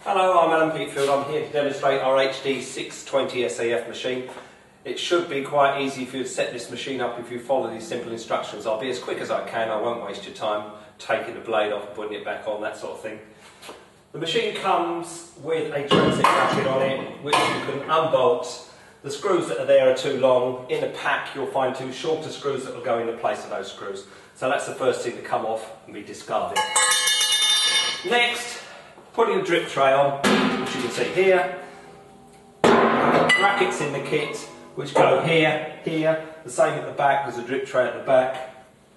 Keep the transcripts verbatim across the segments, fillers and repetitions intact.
Hello, I'm Alan Peatfield. I'm here to demonstrate our H D six twenty S A F machine. It should be quite easy for you to set this machine up if you follow these simple instructions. I'll be as quick as I can, I won't waste your time taking the blade off and putting it back on, that sort of thing. The machine comes with a transit bracket on it, which you can unbolt. The screws that are there are too long. In the pack you'll find two shorter screws that will go in the place of those screws. So that's the first thing to come off and be discarded. Next, putting a drip tray on, which you can see here. Brackets in the kit which go here, here, the same at the back, there's a drip tray at the back.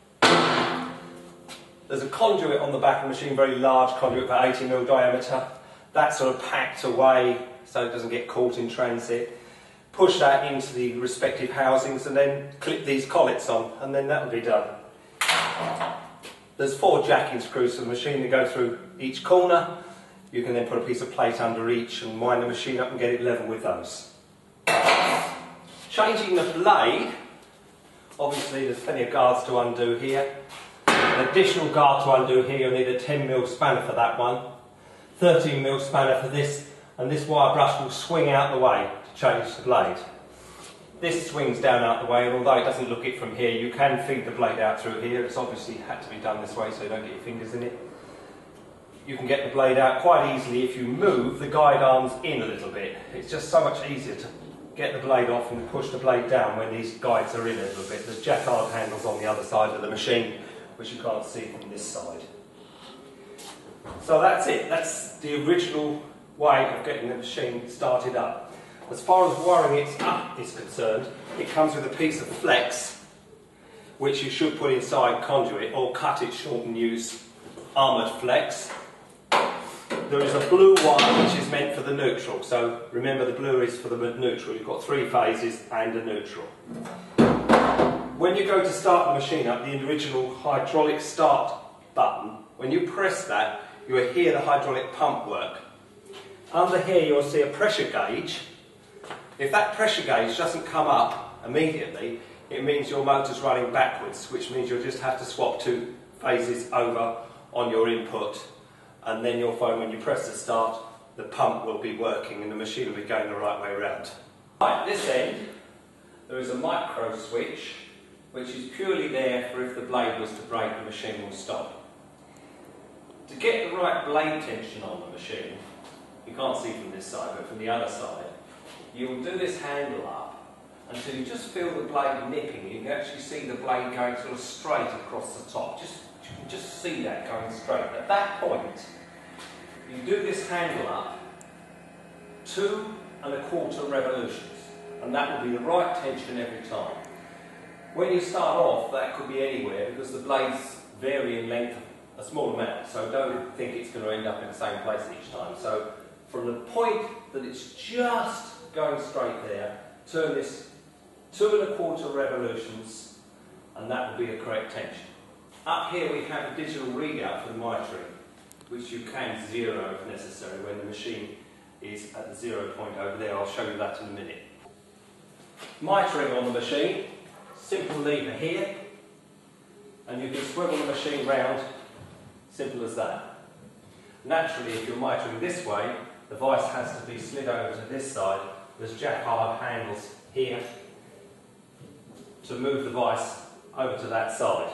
There's a conduit on the back of the machine, very large conduit, about eighty mil diameter. That's sort of packed away so it doesn't get caught in transit. Push that into the respective housings and then clip these collets on, and then that'll be done. There's four jacking screws for the machine that go through each corner. You can then put a piece of plate under each and wind the machine up and get it level with those. Changing the blade, obviously there's plenty of guards to undo here. An additional guard to undo here, you'll need a ten mil spanner for that one, thirteen mil spanner for this, and this wire brush will swing out the way to change the blade. This swings down out the way, and although it doesn't look it from here, you can feed the blade out through here. It's obviously had to be done this way so you don't get your fingers in it. You can get the blade out quite easily if you move the guide arms in a little bit. It's just so much easier to get the blade off and push the blade down when these guides are in a little bit. There's jacquard handles on the other side of the machine, which you can't see from this side. So that's it. That's the original way of getting the machine started up. As far as wiring it up is concerned, it comes with a piece of flex, which you should put inside conduit or cut it short and use armoured flex. There is a blue wire which is meant for the neutral, so remember the blue is for the neutral. You've got three phases and a neutral. When you go to start the machine up, the original hydraulic start button, when you press that, you will hear the hydraulic pump work. Under here you'll see a pressure gauge. If that pressure gauge doesn't come up immediately, it means your motor's running backwards, which means you'll just have to swap two phases over on your input, and then you'll find when you press the start, the pump will be working and the machine will be going the right way around. Right, at this end, there is a micro switch, which is purely there for if the blade was to break, the machine will stop. To get the right blade tension on the machine, you can't see from this side, but from the other side, you will do this handle up until you just feel the blade nipping. You can actually see the blade going sort of straight across the top. Just, you can just see that going straight. At that point, you do this handle up two and a quarter revolutions, and that will be the right tension every time. When you start off, that could be anywhere because the blades vary in length a small amount, so don't think it's going to end up in the same place each time. So from the point that it's just going straight there, turn this two and a quarter revolutions, and that will be the correct tension. Up here we have a digital readout for the mitering, which you can zero if necessary when the machine is at the zero point over there. I'll show you that in a minute. Mitering on the machine, simple lever here, and you can swivel the machine round, simple as that. Naturally, if you're mitering this way, the vice has to be slid over to this side. There's jacquard handles here to move the vice over to that side.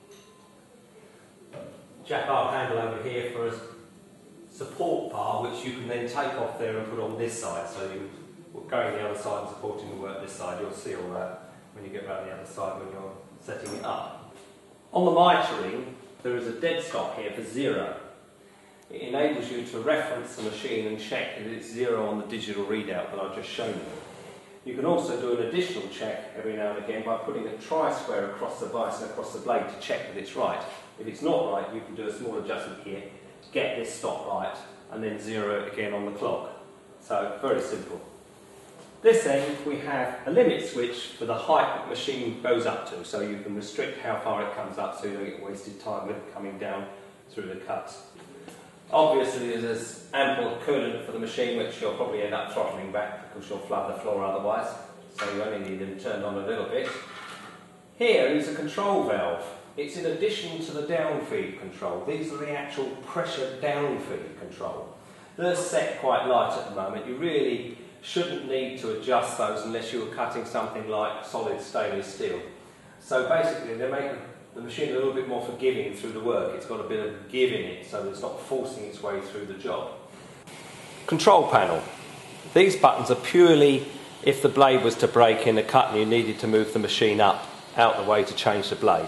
Jacquard handle over here for a support bar, which you can then take off there and put on this side. So you going the other side and supporting the work this side. You'll see all that when you get around the other side when you're setting it up. On the mitering, there is a dead stop here for zero. It enables you to reference the machine and check that it's zero on the digital readout that I've just shown you. You can also do an additional check every now and again by putting a tri-square across the vice and across the blade to check that it's right. If it's not right, you can do a small adjustment here, get this stop right, and then zero it again on the clock. So, very simple. This end, we have a limit switch for the height that the machine goes up to, so you can restrict how far it comes up so you don't get wasted time with it coming down through the cuts. Obviously there's ample coolant for the machine, which you'll probably end up throttling back because you'll flood the floor otherwise, so you only need them turned on a little bit. Here is a control valve. It's in addition to the downfeed control. These are the actual pressure downfeed control. They're set quite light at the moment. You really shouldn't need to adjust those unless you were cutting something like solid stainless steel. So basically they make the machine a little bit more forgiving through the work. It's got a bit of give in it so that it's not forcing its way through the job. Control panel. These buttons are purely if the blade was to break in a cut and you needed to move the machine up out the way to change the blade.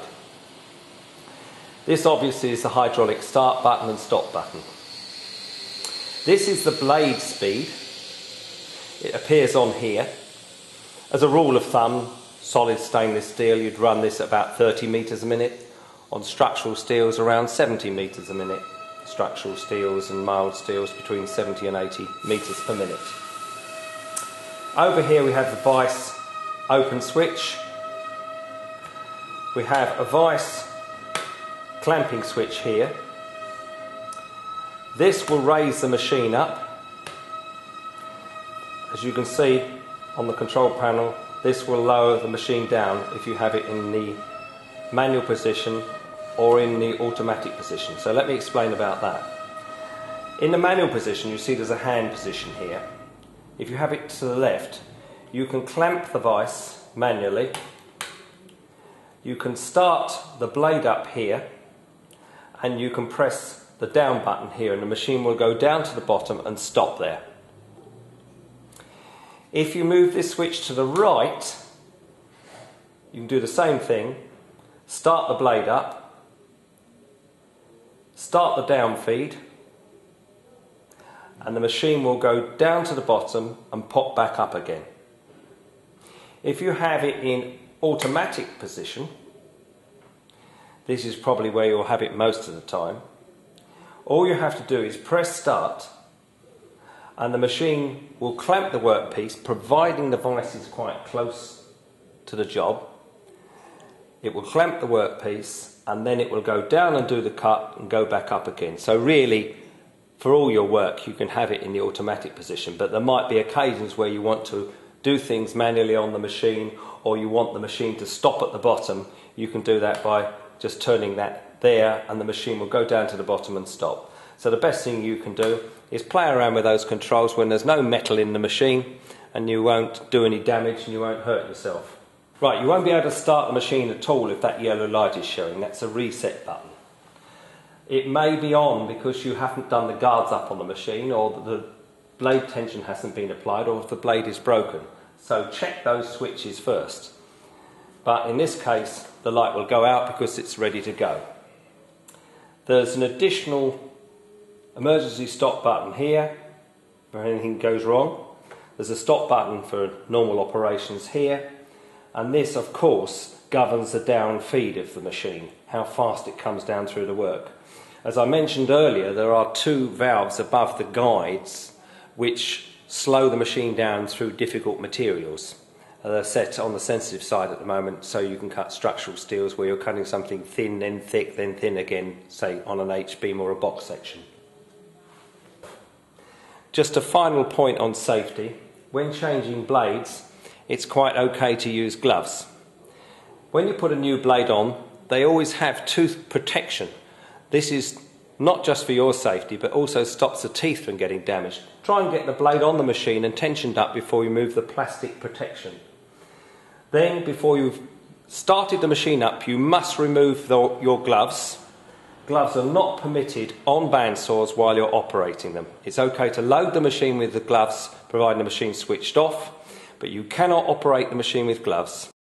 This obviously is the hydraulic start button and stop button. This is the blade speed. It appears on here. As a rule of thumb, solid stainless steel, you'd run this at about thirty metres a minute. On structural steels, around seventy metres a minute. Structural steels and mild steels between seventy and eighty metres per minute. Over here we have the vice open switch. We have a vice clamping switch here. This will raise the machine up. As you can see on the control panel, this will lower the machine down if you have it in the manual position or in the automatic position. So let me explain about that. In the manual position, you see there's a hand position here. If you have it to the left, you can clamp the vice manually. You can start the blade up here and you can press the down button here and the machine will go down to the bottom and stop there. If you move this switch to the right, you can do the same thing. Start the blade up, start the down feed, and the machine will go down to the bottom and pop back up again. If you have it in automatic position, this is probably where you'll have it most of the time, all you have to do is press start and the machine will clamp the workpiece, providing the vice is quite close to the job. It will clamp the workpiece and then it will go down and do the cut and go back up again. So really, for all your work, you can have it in the automatic position, but there might be occasions where you want to do things manually on the machine or you want the machine to stop at the bottom. You can do that by just turning that there and the machine will go down to the bottom and stop. So the best thing you can do is play around with those controls when there's no metal in the machine and you won't do any damage and you won't hurt yourself. Right, you won't be able to start the machine at all if that yellow light is showing. That's a reset button. It may be on because you haven't done the guards up on the machine or the blade tension hasn't been applied or if the blade is broken. So check those switches first. But in this case, the light will go out because it's ready to go. There's an additional emergency stop button here if anything goes wrong. There's a stop button for normal operations here. And this, of course, governs the down feed of the machine, how fast it comes down through the work. As I mentioned earlier, there are two valves above the guides which slow the machine down through difficult materials. They're set on the sensitive side at the moment, so you can cut structural steels where you're cutting something thin, then thick, then thin again, say on an H-beam or a box section. Just a final point on safety. When changing blades, it's quite okay to use gloves. When you put a new blade on, they always have tooth protection. This is not just for your safety, but also stops the teeth from getting damaged. Try and get the blade on the machine and tensioned up before you move the plastic protection. Then, before you've started the machine up, you must remove the, your gloves. Gloves are not permitted on bandsaws while you're operating them. It's okay to load the machine with the gloves, providing the machine's switched off, but you cannot operate the machine with gloves.